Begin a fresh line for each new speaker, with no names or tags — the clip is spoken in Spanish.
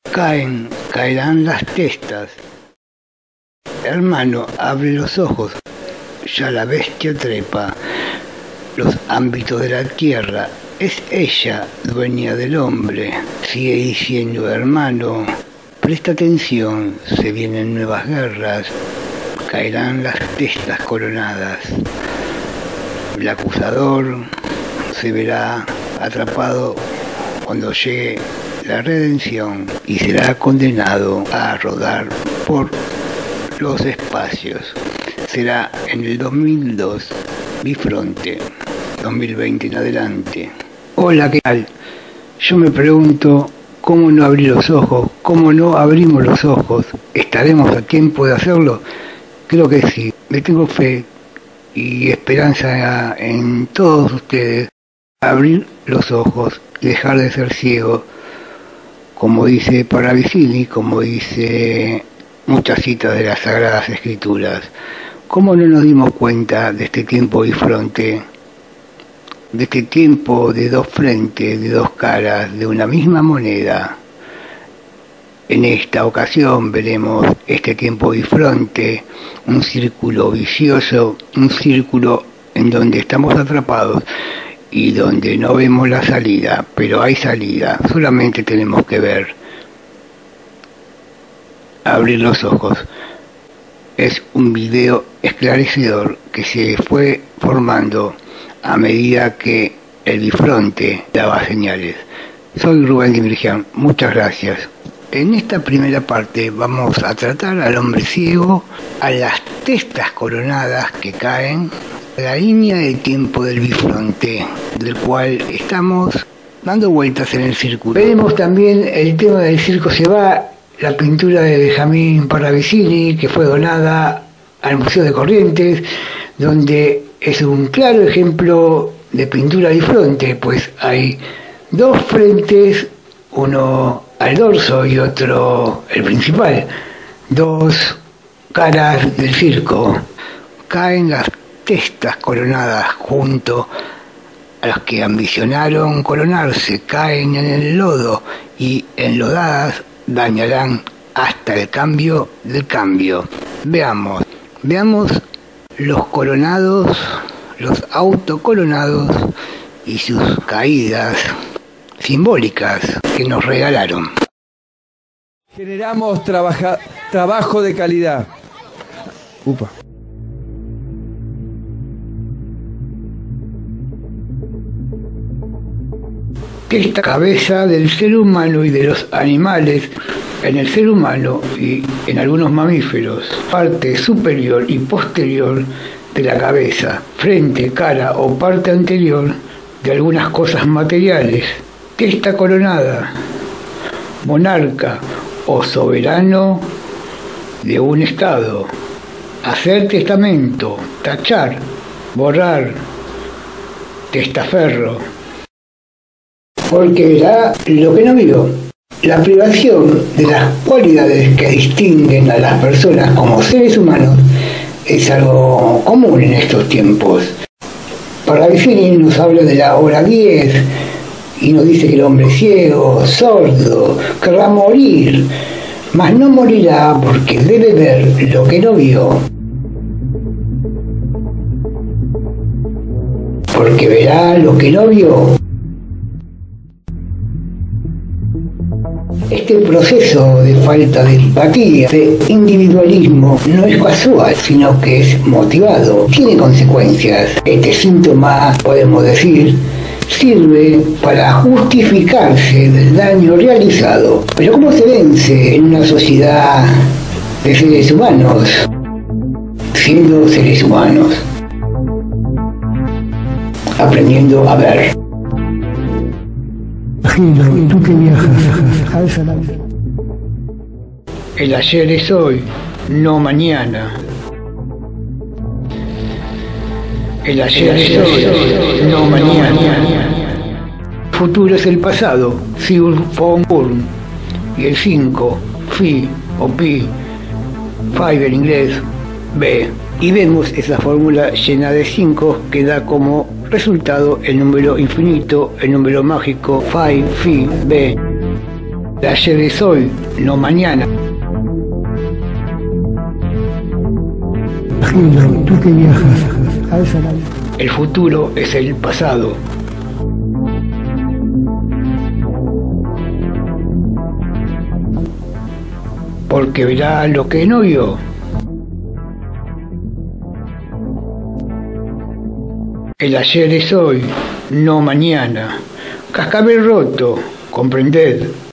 caerán las testas. Hermano, abre los ojos, ya la bestia trepa los ámbitos de la tierra, es ella dueña del hombre. Sigue diciendo, hermano, presta atención, se vienen nuevas guerras, caerán las testas coronadas. El acusador se verá atrapado cuando llegue la redención y será condenado a rodar por los espacios. Será en el 2002, bifronte, 2020 en adelante. Hola, ¿qué tal? Yo me pregunto, ¿cómo no abrir los ojos? ¿Cómo no abrimos los ojos? ¿Estaremos a tiempo de hacerlo? Creo que sí. Le tengo fe y esperanza en todos ustedes. Abrir los ojos y dejar de ser ciego, como dice Paravicini, como dice muchas citas de las Sagradas Escrituras. ¿Cómo no nos dimos cuenta de este tiempo bifronte, de este tiempo de dos frentes, de dos caras, de una misma moneda? En esta ocasión veremos este tiempo bifronte, un círculo vicioso, un círculo en donde estamos atrapados y donde no vemos la salida, pero hay salida, solamente tenemos que ver, abrir los ojos. Es un video esclarecedor que se fue formando a medida que el bifronte daba señales. Soy Rubén Dimirgian, muchas gracias. En esta primera parte vamos a tratar al hombre ciego, a las testas coronadas que caen, a la línea de tiempo del bifronte, del cual estamos dando vueltas en el círculo. Veremos también el tema del circo se va, la pintura de Benjamín Paravicini, que fue donada al Museo de Corrientes, donde es un claro ejemplo de pintura bifronte, pues hay dos frentes, uno al dorso y otro el principal, dos caras del circo. Caen las testas coronadas junto a las que ambicionaron coronarse, caen en el lodo y enlodadas dañarán hasta el cambio del cambio. Veamos los coronados, los autocoronados y sus caídas simbólicas que nos regalaron.
Generamos trabajo de calidad.
Esta cabeza del ser humano y de los animales, en el ser humano y en algunos mamíferos, parte superior y posterior de la cabeza, frente, cara o parte anterior de algunas cosas materiales. Testa coronada, monarca o soberano de un estado. Hacer testamento, tachar, borrar, testaferro. Porque verá lo que no vio. La privación de las cualidades que distinguen a las personas como seres humanos es algo común en estos tiempos. Paravicini nos habla de la hora 10 y nos dice que el hombre ciego, sordo, querrá morir, mas no morirá porque debe ver lo que no vio. Porque verá lo que no vio. Este proceso de falta de empatía, de individualismo, no es casual, sino que es motivado, tiene consecuencias. Este síntoma, podemos decir, sirve para justificarse del daño realizado. Pero ¿cómo se vence en una sociedad de seres humanos, siendo seres humanos? Aprendiendo a ver. Tú que viajas, el ayer es hoy, no mañana. El ayer es hoy, no mañana. Futuro es el pasado, Sigur von Burn. Y el 5, Phi o Pi, 5 en inglés, B. Y vemos esa fórmula llena de 5 que da como resultado el número infinito, el número mágico, Phi, Phi, B. El ayer es hoy, no mañana.
Gildo, tú que viajas a esa nave.
El futuro es el pasado. Porque verá lo que no vio. El ayer es hoy, no mañana. Cascabel roto, comprended.